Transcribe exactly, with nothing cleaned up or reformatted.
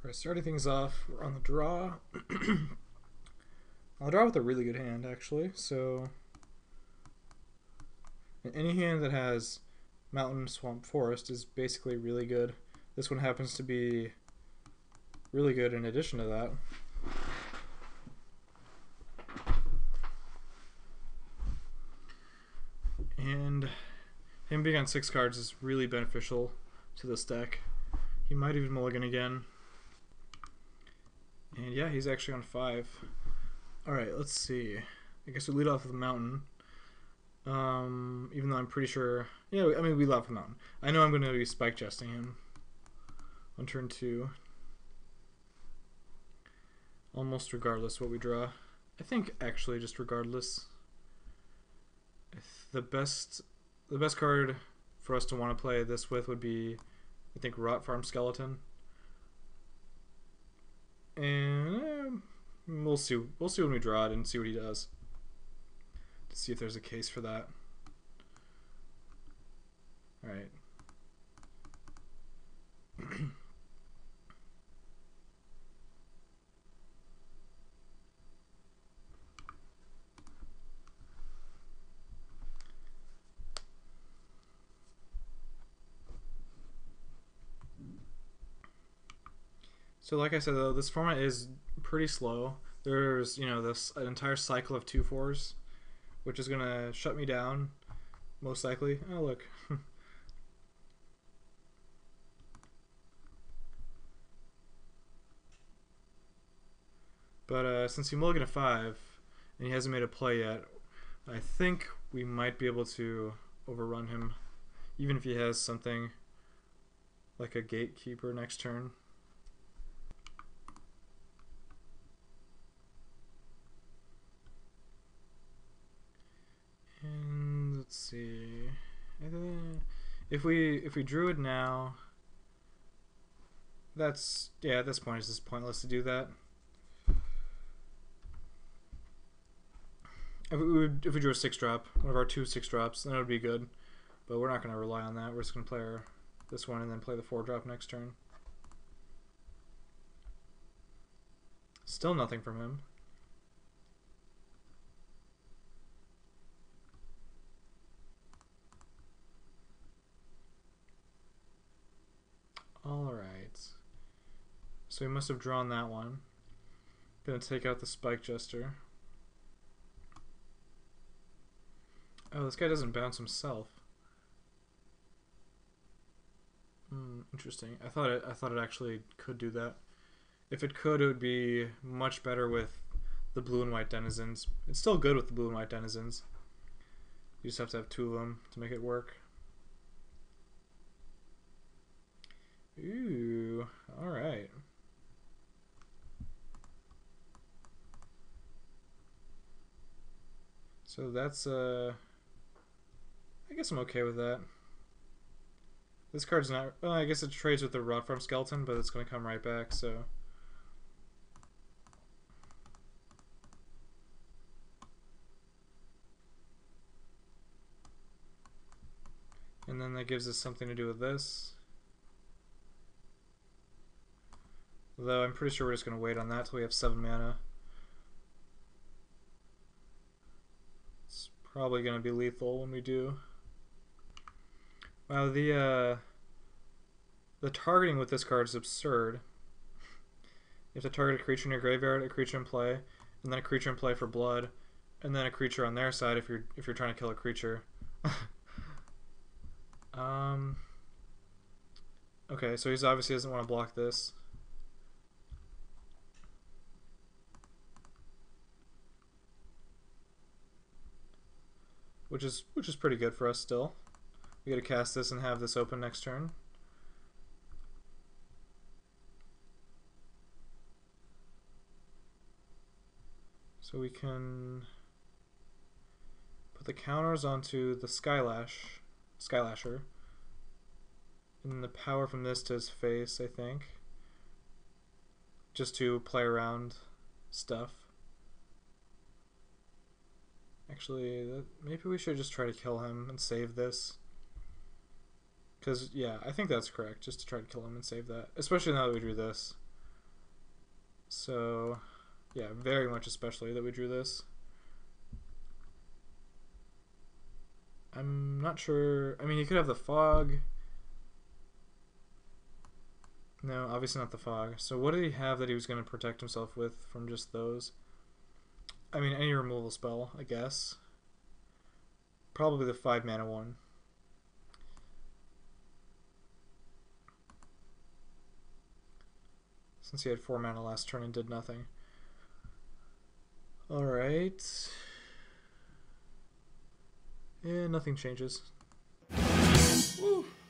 Alright, starting things off, we're on the draw. I'll draw with a really good hand, actually. So, any hand that has mountain, swamp, forest is basically really good. This one happens to be really good in addition to that. And him being on six cards is really beneficial to this deck. He might even mulligan again. And yeah, he's actually on five. Alright, let's see. I guess we lead off with the mountain. Um, even though I'm pretty sure... Yeah, I mean, we lead off with the mountain. I know I'm going to be spike jesting him on turn two. Almost regardless what we draw. I think actually just regardless. The best, the best card for us to want to play this with would be, I think, Rot Farm Skeleton. And eh, we'll see. We'll see when we draw it and see what he does. To see if there's a case for that. All right. So like I said, though, this format is pretty slow. There's, you know, this an entire cycle of two fours, which is gonna shut me down, most likely. Oh look. But uh, since he mulliganed a five, and he hasn't made a play yet, I think we might be able to overrun him, even if he has something like a gatekeeper next turn. And let's see, if we if we drew it now, that's yeah. At this point, it's just pointless to do that. If we if we drew a six drop, one of our two six drops, then it would be good. But we're not going to rely on that. We're just going to play our, this one and then play the four drop next turn. Still nothing from him. Alright. So he must have drawn that one. Gonna take out the Spike Jester. Oh, this guy doesn't bounce himself. Hmm, interesting. I thought it I thought it actually could do that. If it could, it would be much better with the blue and white denizens. It's still good with the blue and white denizens. You just have to have two of them to make it work. Ooh, alright. So that's, uh, I guess I'm okay with that. This card's not, well, I guess it trades with the Rot Farm Skeleton, but it's going to come right back, so. And then that gives us something to do with this. Though I'm pretty sure we're just going to wait on that till we have seven mana. It's probably going to be lethal when we do. Wow, the uh, the targeting with this card is absurd. You have to target a creature in your graveyard, a creature in play, and then a creature in play for blood, and then a creature on their side if you're if you're trying to kill a creature. um. Okay, so he obviously doesn't want to block this. Which is which is pretty good for us still. We gotta cast this and have this open next turn. So we can put the counters onto the Skylash, Skylasher, and then the power from this to his face, I think, just to play around stuff. Actually, that, maybe we should just try to kill him and save this. Because, yeah, I think that's correct, just to try to kill him and save that. Especially now that we drew this. So, yeah, very much especially that we drew this. I'm not sure. I mean, he could have the fog. No, obviously not the fog. So what did he have that he was going to protect himself with from just those? I mean, any removal spell, I guess. Probably the five mana one. Since he had four mana last turn and did nothing. Alright. Yeah, nothing changes. Woo.